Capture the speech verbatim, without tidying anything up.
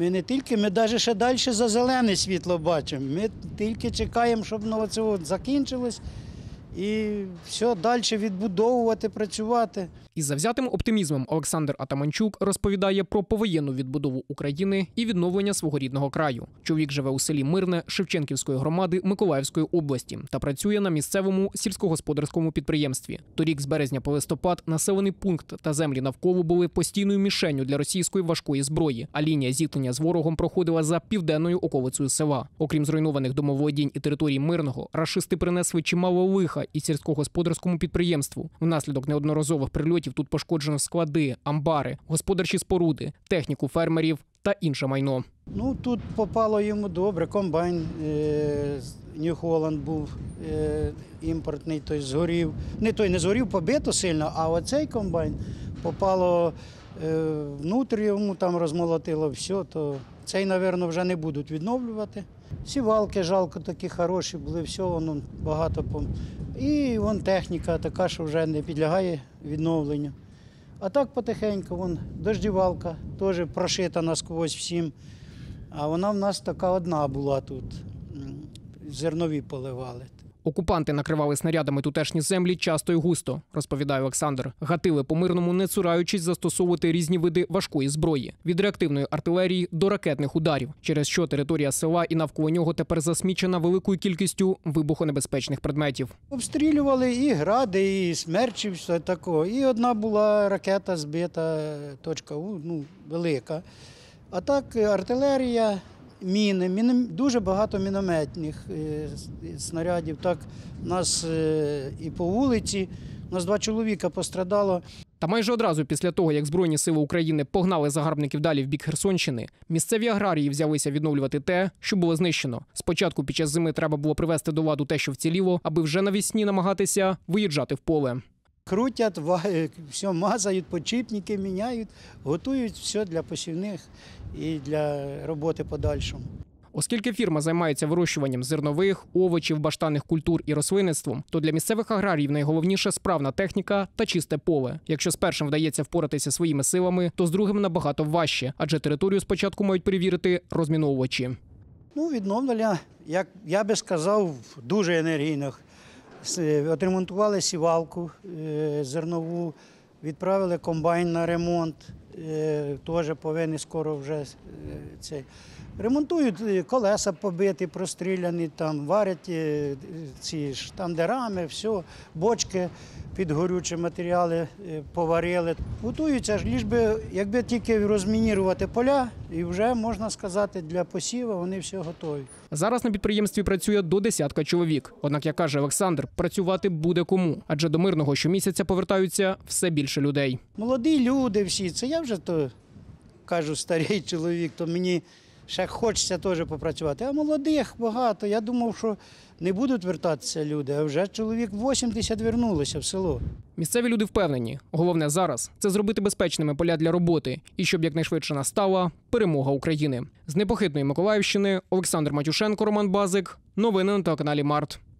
Ми не тільки, ми навіть ще далі за зелене світло бачимо. Ми тільки чекаємо, щоб ну, це от закінчилось і все далі відбудовувати, працювати. Із завзятим оптимізмом Олександр Атаманчук розповідає про повоєнну відбудову України і відновлення свого рідного краю. Чоловік живе у селі Мирне Шевченківської громади Миколаївської області та працює на місцевому сільськогосподарському підприємстві. Торік з березня по листопад населений пункт та землі навколо були постійною мішенню для російської важкої зброї, а лінія зіткнення з ворогом проходила за південною околицею села. Окрім зруйнованих домоволодінь і територій Мирного, рашисти принесли чимало лиха і сільськогосподарському підприємству. Внаслідок неодноразових прильотів тут пошкоджено склади, амбари, господарчі споруди, техніку фермерів та інше майно. Ну, тут попало йому добре, комбайн е, Нью-Холланд був е, імпортний, той згорів. Не той не згорів, побито сильно, а оцей комбайн попало е, внутрі, йому там розмолотило все, то цей, мабуть, вже не будуть відновлювати. Сівалки жалко, такі хороші були, все, воно багато. І вон техніка така, що вже не підлягає відновленню. А так потихеньку, вон дождівалка, теж прошита насквозь всім. А вона в нас така одна була тут, зернові поливали. Окупанти накривали снарядами тутешні землі часто і густо, розповідає Олександр. Гатили по Мирному, не цураючись застосовувати різні види важкої зброї. Від реактивної артилерії до ракетних ударів, через що територія села і навколо нього тепер засмічена великою кількістю вибухонебезпечних предметів. Обстрілювали і гради, і смерчі, все такого. І одна була ракета збита, точка У, ну, велика. А так артилерія, міни, міни, дуже багато мінометних е, снарядів. Так, у нас е, і по вулиці, у нас два чоловіка пострадало. Та майже одразу після того, як Збройні сили України погнали загарбників далі в бік Херсонщини, місцеві аграрії взялися відновлювати те, що було знищено. Спочатку під час зими треба було привести до ладу те, що вціліло, аби вже навесні намагатися виїжджати в поле. Крутять, все мазають, подшипники міняють, готують все для посівних і для роботи подальшому. Оскільки фірма займається вирощуванням зернових, овочів, баштанних культур і рослинництвом, то для місцевих аграріїв найголовніше справна техніка та чисте поле. Якщо з першим вдається впоратися своїми силами, то з другим набагато важче, адже територію спочатку мають перевірити розміновувачі. Ну, відновлення, як я би сказав, дуже енергійно. Отремонтували сівалку зернову, відправили комбайн на ремонт, теж повинні скоро вже цей. Ремонтують колеса побиті, простріляні, там варять ці штандерами, все, бочки під горючі матеріали поварили. Готуються ж, лиш би, якби тільки розмінірувати поля, і вже, можна сказати, для посіву вони все готові. Зараз на підприємстві працює до десятка чоловік. Однак, як каже Олександр, працювати буде кому, адже до Мирного щомісяця повертаються все більше людей. Молоді люди всі, це я вже, то кажу, старий чоловік, то мені ще хочеться теж попрацювати. А молодих багато. Я думав, що не будуть вертатися люди, а вже чоловік вісімдесят вернулося в село. Місцеві люди впевнені, головне зараз – це зробити безпечними поля для роботи і щоб якнайшвидше настала перемога України. З непохитної Миколаївщини Олександр Матюшенко, Роман Базик. Новини на телеканалі Март.